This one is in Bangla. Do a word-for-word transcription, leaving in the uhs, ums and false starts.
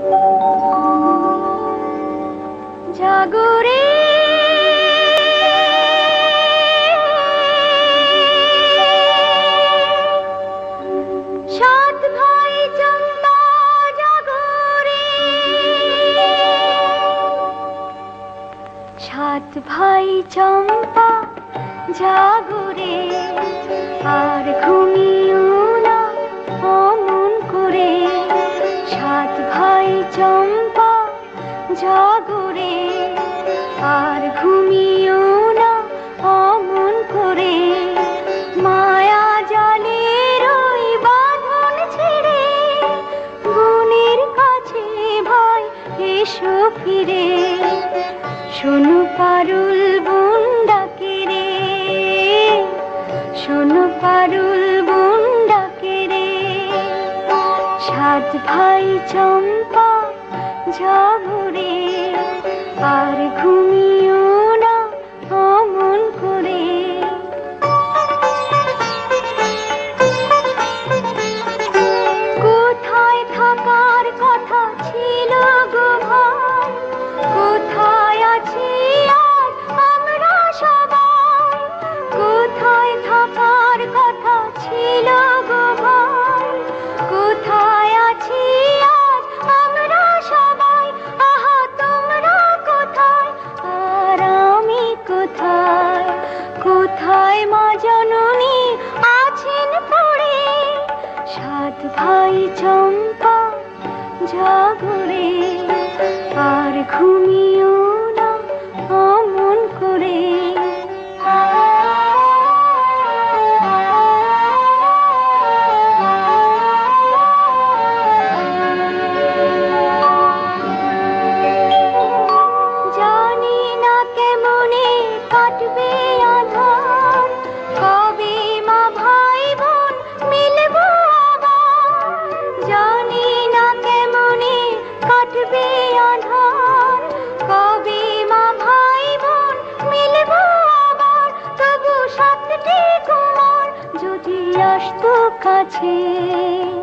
জাগরে সাত ভাই চম্পা জাগরে সাত ভাই চম্পা জাগরে আর ঘুমিও না অমন করে সাত ভাই চম্পা জাগরে আর ঘুমিও না অমন করে মায়া জালের ওই বাঁধন ছেড়ে বোনের কাছে ভাই এসো ফিরে শোনো পারুল বোন ডাকে রে শোনো পারুল বোন ডাকে রে সাত ভাই চম্পা জাগরে আর ঘুমিও না অমন করে কোথায় থাকার কথা ছিল গো ভাই কোথায় আছি আজ আমরা সবাই কোথায় থাকার কথা ছিল গো ভাই কোথায় আছি আজ আমরা সবাই আহা তোমরা কোথায় আর আমি কোথায় কোথায় মা জননী আছেন পড়ে সাত ভাই চম্পা জাগরে আর ঘুমিও না অমন করে জানি না কেমনে কাটবে আধার কবে মা ভাই বোন মিলবো আবার জানি না কেমনে কাটবে আধার কবে মা ভাই বোন মিলবো আবার তবু সাতটি কুমার যদি আসতো কাছে